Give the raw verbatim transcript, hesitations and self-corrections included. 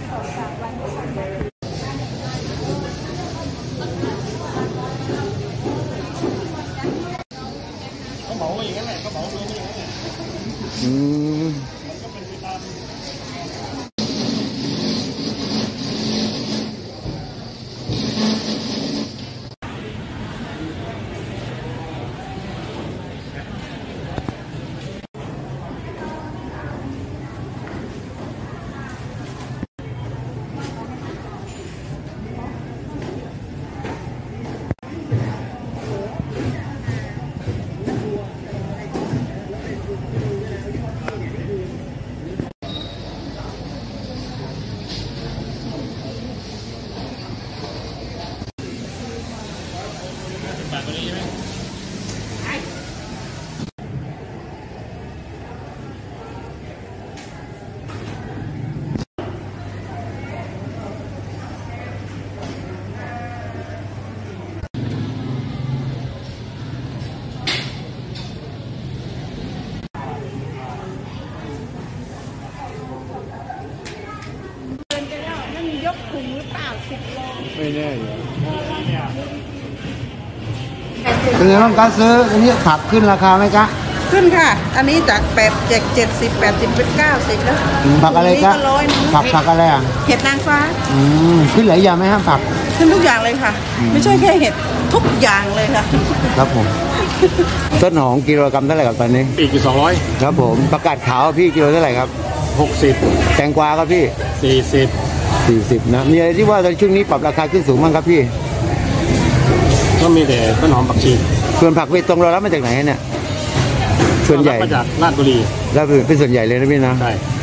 เขาเหมาอย่างนั้นแหละเขาเหมาตัวนี้อย่างนั้นแหละอืมมันก็เป็นไปตามตัวนี้ใช่ไหมยกถุงหรือเปล่าสิบโลไม่แน่เป็นไงบ้างการซื้ออันนี้ผักขึ้นราคาไหมจ๊ะขึ้นค่ะอันนี้จากแปดเจ็ดเจ็ดสิบแปดสิบเป็นเก้าสิบแล้วผักอะไรจ๊ะผักผักอะไรอ่ะเห็ดนางฟ้าอืมขึ้นหลายอย่างไหมครับผักขึ้นทุกอย่างเลยค่ะไม่ใช่แค่เห็ดทุกอย่างเลยค่ะครับผมต้นหอมกิโลกรัมเท่าไหร่ครับตอนนี้ปีกี่สองร้อยครับผมประกาศขาวพี่กิโลเท่าไหร่ครับหกสิบแตงกวาครับพี่สี่สิบสี่สิบนะมีอะไรที่ว่าตอนช่วงนี้ปรับราคาขึ้นสูงบ้างครับพี่ก็มีแต่ต้นหอมผักชีส่วนผักเวตงเรารับมาจากไหนเนี่ยส่วนใหญ่มาจากราชบุรีแล้วเป็นส่วนใหญ่เลยนะพี่นะใช่